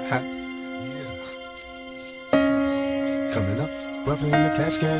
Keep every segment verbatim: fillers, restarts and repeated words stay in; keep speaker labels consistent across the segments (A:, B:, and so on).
A: Huh? Coming up, brother in the cascade.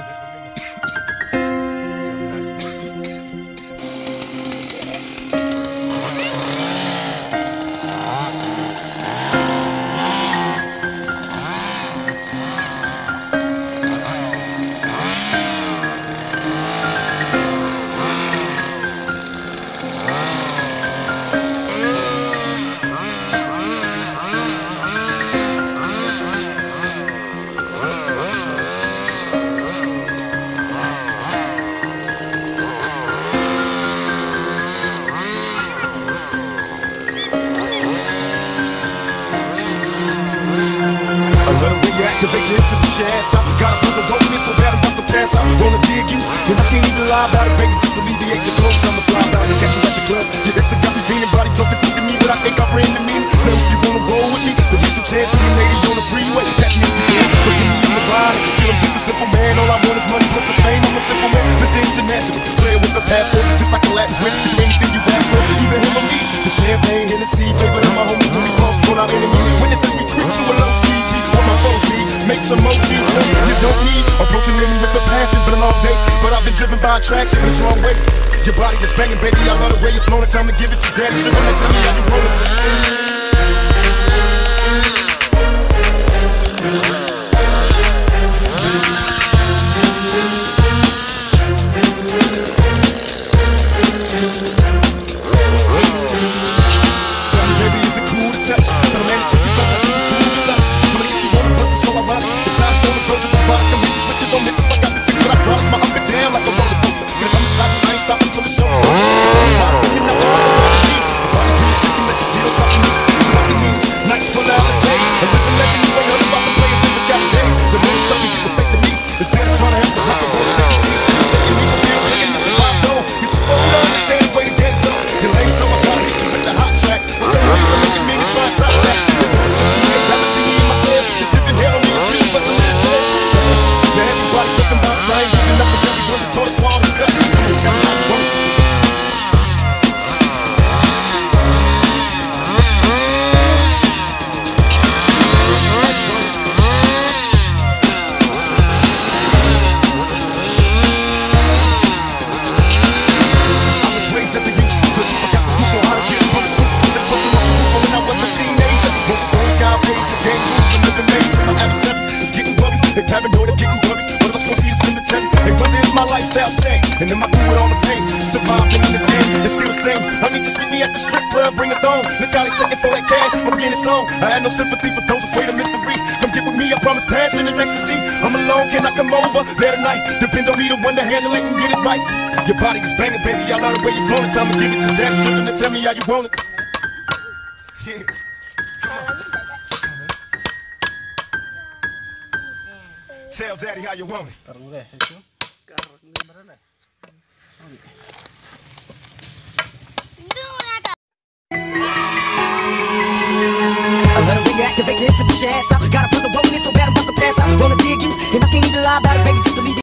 B: Activate your hips and put your ass out. Gotta put the rope in so bad I'm about to pass out. Wanna dig you, and I can't even lie about it, baby. Just alleviate your clothes, I'ma fly out and catch you at the club. Your ex got me feeling, body talking to me, but I think I ran the meaning. Now if you wanna roll with me, there'll be some chance for you ladies on the freeway. Catch me if you can, but give me in the ride. Still I'm just a simple man, all I want is money plus the fame. I'm a simple man, Mister International, player with the passport, just like a Latin switch. Do anything you ask for, either him or me. The champagne, Hennessy, favorite of my homies when we cross, thrown out enemies. Witnesses we creep to a low speed, what my foes need. Make some emojis, you don't need approaching me with a passion, been a long day, but I've been driven by attraction in a strong way. Your body is banging, baby, I love the way you're flowing. Time to give it to daddy, sugar, now tell me how you want it. And then I do it on the pain, surviving in this game, it's still the same. I mean, just meet me at the strip club, bring a thong. Look how they shaking for that cash, once again it's on. I had no sympathy for those afraid of mystery. Come get with me, I promise passion and ecstasy. I'm alone, can I come over there tonight? Depend on me, the one to handle it and get it right. Your body is banging, baby, I love the way you're flowing. Time to give it to daddy, sugar, and tell me how you want it. Yeah. Tell daddy how you want it.
C: I let her reactivate your hips and put your ass out. Gotta put the rope in so bad I'm about to pass out. Wanna dig you, and I can't even lie about it, baby. Just to leave